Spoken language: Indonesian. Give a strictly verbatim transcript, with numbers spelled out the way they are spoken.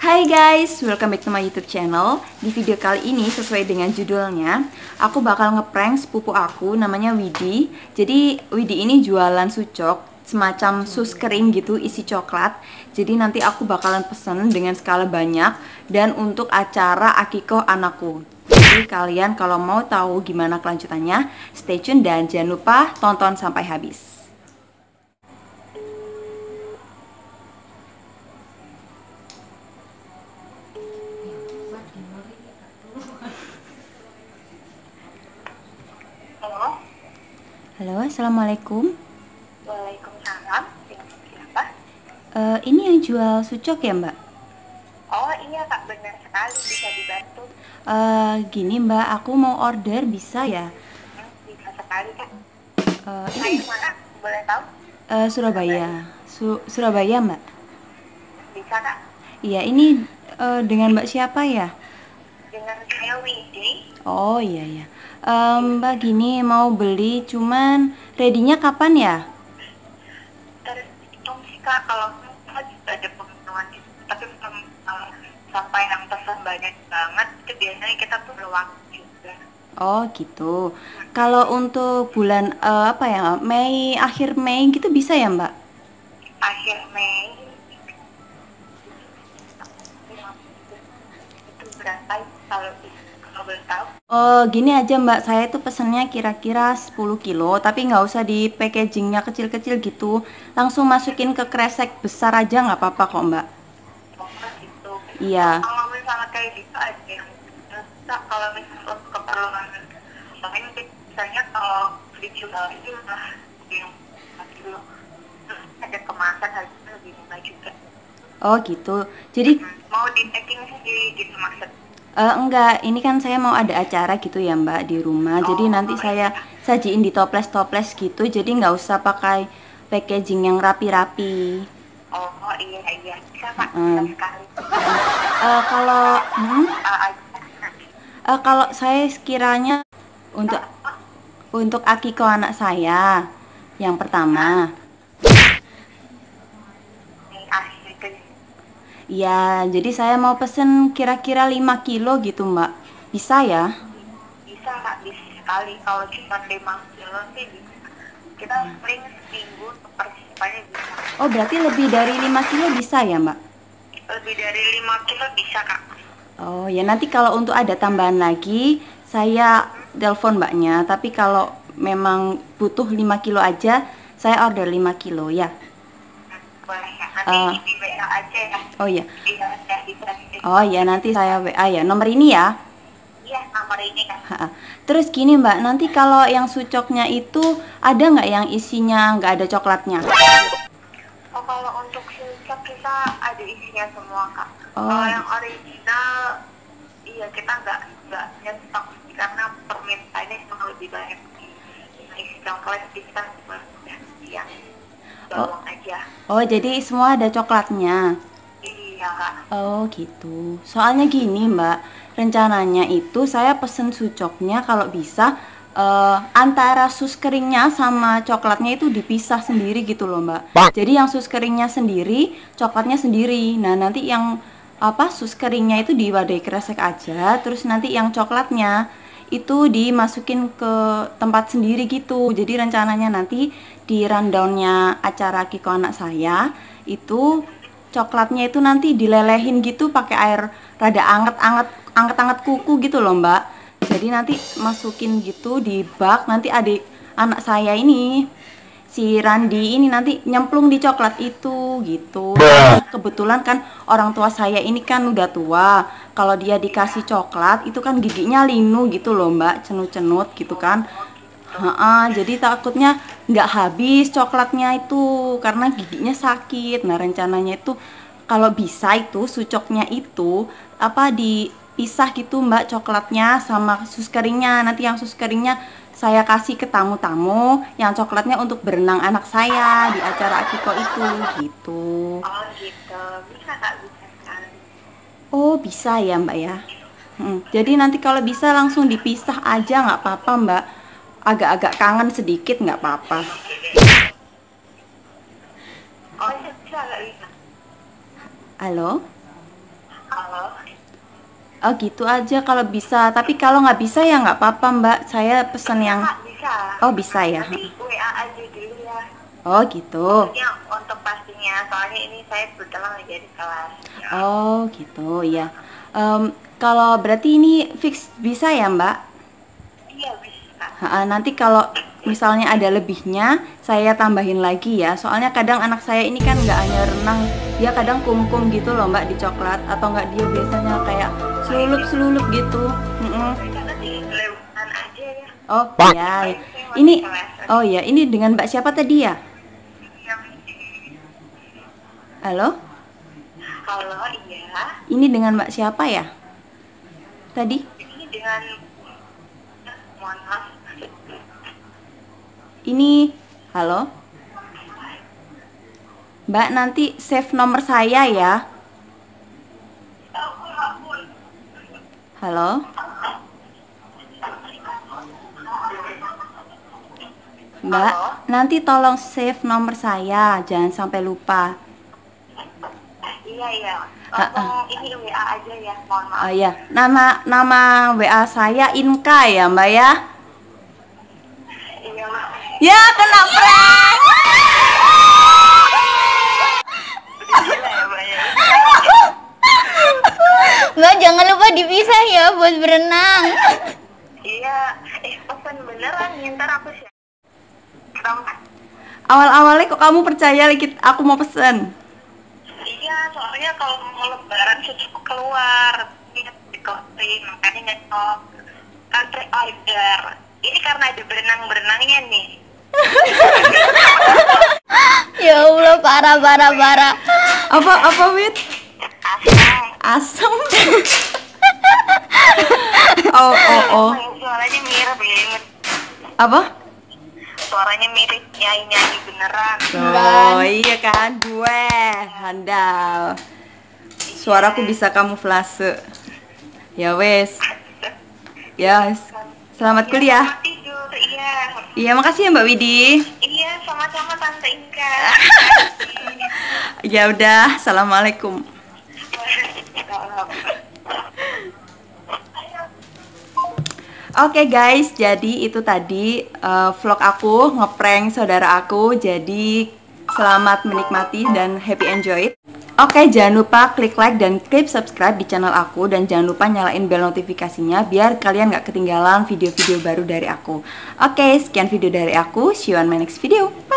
Hai guys, welcome back to my YouTube channel. Di video kali ini sesuai dengan judulnya, aku bakal ngeprank sepupu aku namanya Widi. Jadi Widi ini jualan sucok, semacam sus kering gitu isi coklat. Jadi nanti aku bakalan pesen dengan skala banyak dan untuk acara akikoh anakku. Jadi kalian kalau mau tahu gimana kelanjutannya, stay tune dan jangan lupa tonton sampai habis. Halo. Halo, assalamualaikum. Waalaikumsalam. Siapa? Uh, ini yang jual sucok ya mbak? Oh iya kak, benar sekali, bisa dibantu. Uh, gini mbak, aku mau order bisa ya? Hmm, bisa sekali kak. Uh, Saya ini mana? Boleh tahu? uh, Surabaya, Su Surabaya mbak. Bisa kak. Iya, ini uh, dengan mbak siapa ya? Dengan saya Widi. Oh iya ya. Um, mbak gini mau beli, cuman ready-nya kapan ya? Terhitung sih kak, kalau kita juga ada pemenuhan itu, tapi belum uh, sampai yang pesan banyak banget, itu biasanya kita perlu waktu juga. Oh gitu. Kalau untuk bulan uh, apa ya, Mei, akhir Mei gitu bisa ya mbak? Akhir Mei itu berapa ya, kalau kalau boleh tahu? Oh gini aja mbak, saya tuh pesennya kira-kira sepuluh kilo, tapi nggak usah di packagingnya kecil-kecil gitu, langsung masukin ke kresek besar aja nggak apa-apa kok mbak. Oh gitu. Iya. Kalau misalnya kayak gitu ada yang bisa, kalau misalnya untuk keperluan lain misalnya kalau dijual itu lah yang gitu, terus ada kemasan harganya lebih murah juga. Oh gitu. Jadi Hmm, mau di packing sendiri gitu maksud? eh, enggak, ini kan saya mau ada acara gitu ya mbak di rumah, jadi Oh nanti saya iya. sajiin di toples-toples gitu, jadi nggak usah pakai packaging yang rapi-rapi. Oh iya iya, bisa pak, bisa Mm. sekali. Eh, kalau hmm? Ah, ah, Eh, kalau saya sekiranya untuk untuk akiko anak saya yang pertama, ini akhir itu ya jadi saya mau pesen kira-kira lima kilo gitu mbak, bisa ya? bisa kak, bisa sekali. Kalau cuma lima kilo sih bisa. Kita paling seminggu untuk persiapannya bisa. Oh berarti lebih dari lima kilo bisa ya mbak? Lebih dari lima kilo bisa kak. Oh ya nanti kalau untuk ada tambahan lagi saya telepon mbaknya. Tapi kalau memang butuh lima kilo aja saya order lima kilo ya. Boleh ya, nanti Eh, di W A aja ya. oh iya. Iya, ya, bisa. Oh ya nanti saya W A ya. Nomor ini ya. Iya, nomor ini kan. Ha-ha. Terus gini mbak, nanti kalau yang sucoknya itu ada nggak yang isinya nggak ada coklatnya? Oh, kalau untuk sucuk kita ada isinya semua kak. Oh. Kalau yang original, iya kita nggak nggak nyetok sih, karena permintaannya emang lebih banyak. Nah, isi coklat kita cuma yang bawang aja. Oh jadi semua ada coklatnya. Iya kak. Oh gitu. Soalnya gini mbak, rencananya itu saya pesen sucoknya kalau bisa eh, antara sus keringnya sama coklatnya itu dipisah sendiri gitu loh mbak. Jadi yang sus keringnya sendiri, coklatnya sendiri. Nah nanti yang apa sus keringnya itu diwadai kresek aja, terus nanti yang coklatnya itu dimasukin ke tempat sendiri gitu. Jadi rencananya nanti di rundownnya acara Kiko anak saya itu coklatnya itu nanti dilelehin gitu pakai air rada anget-anget anget-anget kuku gitu loh mbak. Jadi nanti masukin gitu di bak, nanti adik anak saya ini si Randi ini nanti nyemplung di coklat itu gitu. Karena kebetulan kan orang tua saya ini kan udah tua, kalau dia dikasih coklat itu kan giginya linu gitu loh mbak, cenut-cenut gitu kan. Ha-ha, jadi takutnya nggak habis coklatnya itu karena giginya sakit. Nah rencananya itu kalau bisa itu sucoknya itu apa dipisah gitu mbak, coklatnya sama sus keringnya. Nanti yang sus keringnya saya kasih ke tamu-tamu, yang coklatnya untuk berenang anak saya di acara akiko itu gitu. Oh gitu, bisa kak, bisa sekali. Oh bisa ya mbak ya. Hmm, jadi nanti kalau bisa langsung dipisah aja nggak apa-apa mbak. Agak-agak kangen sedikit nggak apa-apa. Oh iya, bisa kak, bisa. Halo? Halo. Oh gitu aja kalau bisa, tapi kalau nggak bisa ya nggak apa-apa Mbak, saya pesen yang... Kak, bisa. Oh bisa ya. Nanti W A aja dulu ya. Oh gitu. Maksudnya untuk pastinya, soalnya ini saya kebetulan lagi di kelas. Ya. Oh gitu ya. Em, kalau berarti ini fix bisa ya Mbak? Iya bisa. Ha, nanti kalau misalnya ada lebihnya saya tambahin lagi ya. Soalnya kadang anak saya ini kan nggak hanya renang, dia kadang kumkum gitu loh Mbak di coklat, atau nggak dia biasanya kayak selulup-selulup gitu. Mm-mm. Karena di lewatan aja ya. Oh iya. Ini oh ya ini dengan Mbak siapa tadi ya? Iya. Halo? Halo, iya. Ini dengan Mbak siapa ya? Tadi? Ini dengan mohon maaf. Ini halo? Mbak nanti save nomor saya ya. Halo? Mbak, Halo? nanti tolong save nomor saya, jangan sampai lupa. Iya, iya. Langsung ini W A aja ya, mohon maaf. Oh iya, nama nama W A saya Inka ya, Mbak ya. Iya. Ya, kena prank. Gila ya, Mbak ya. Mbak jangan lupa dipisah ya buat berenang. Iya, eh pesan beneran nih, ntar aku share. Awal-awalnya kok kamu percaya lagi aku mau pesen? Iya, soalnya kalau mau lebaran susuku keluar, ingat dikotin, makanya nyetop. Kan pre-order. Ini karena ada berenang-berenangnya nih. Ya Allah, parah parah parah. Apa apa Wit? Asal. Asam. Oh oh oh. Suaranya mirip banget. Apa? Suaranya mirip nyanyi-nyanyi beneran. Oh iya kan, gue handal. Suaraku bisa kamuflase. Ya wes. Ya wes. Selamat kuliah. Selamat tidur, iya. Iya makasih ya Mbak Widi. Iya, sama-sama Tante Inka. Ya udah, assalamualaikum. Oke guys, jadi itu tadi uh, vlog aku ngeprank saudara aku. Jadi selamat menikmati dan happy enjoy it. Oke, jangan lupa klik like dan klik subscribe di channel aku, dan jangan lupa nyalain bel notifikasinya biar kalian gak ketinggalan video-video baru dari aku. Oke, sekian video dari aku. See you on my next video.